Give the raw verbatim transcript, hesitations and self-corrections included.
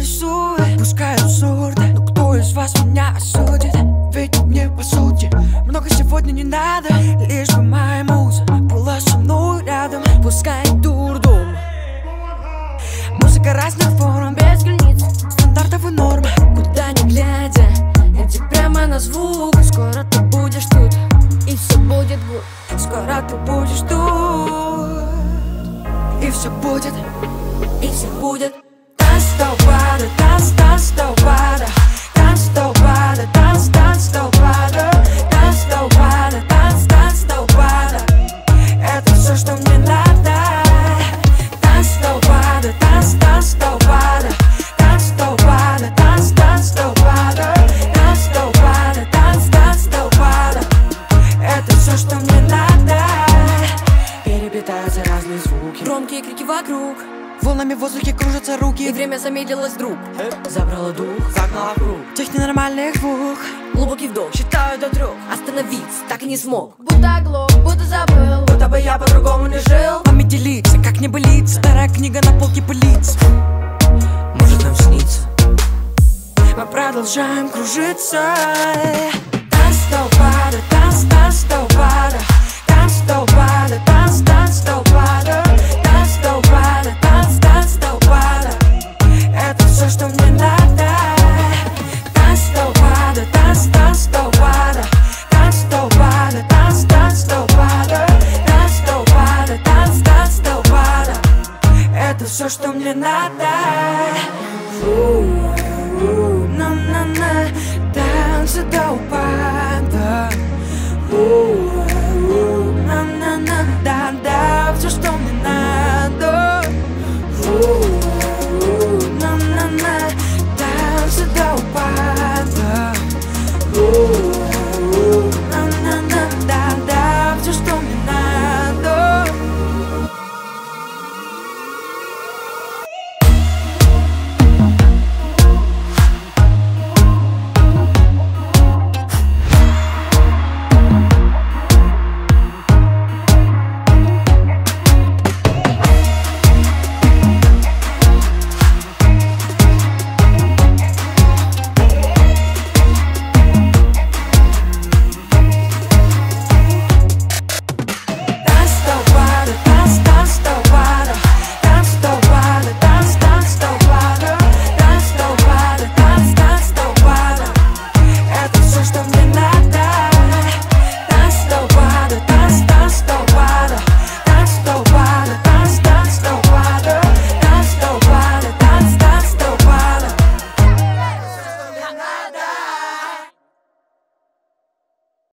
рисует, пускай абсурды, но кто из вас меня осудит? Ведь мне по сути много сегодня не надо, лишь бы моя муза была со мной рядом. Пускай дурдом, музыка разных форм, без границ, стандартов и норм. куда ни глядя, иди прямо на звук. Скоро ты будешь тут, и все будет гуд. Скоро ты будешь тут, и все будет, И все будет. танц до упада, танц, танц до упада, танц до упада, танц, танц до упада, танц до упада, танц, танц до упада. Это все, что мне надо. Танц до упада, танц, танц до упада, танц до упада, танц, танц до упада, танц до упада, танц, танц до упада. Это все, что мне надо. Переплетаются разные звуки, Громкие крики вокруг, волнами в воздухе кружатся руки, и время замедлилось вдруг. Забрало дух, загнала в круг тех ненормальных двух. глубокий вдох, Считаю до трех, остановиться так и не смог. Будто оглох, будто забыл, будто бы я по-другому не жил. Память делиться, как не болится, старая книга на полке пылится. Может нам снится, мы продолжаем кружиться.